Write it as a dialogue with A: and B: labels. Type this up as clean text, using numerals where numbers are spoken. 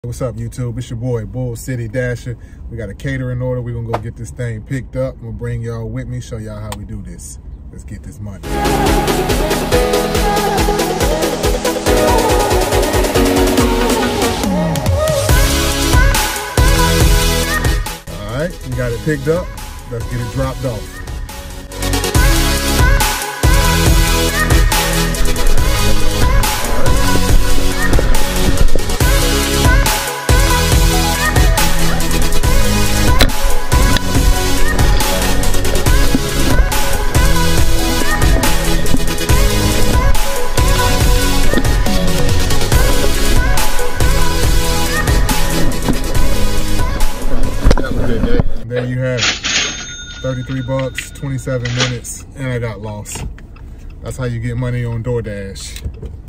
A: What's up, YouTube? It's your boy, Bull City Dasher. We got a catering order. We're gonna go get this thing picked up. I'm gonna bring y'all with me, show y'all how we do this. Let's get this money. All right, we got it picked up. Let's get it dropped off. There you have it. 33 bucks, 27 minutes, and I got lost. That's how you get money on DoorDash.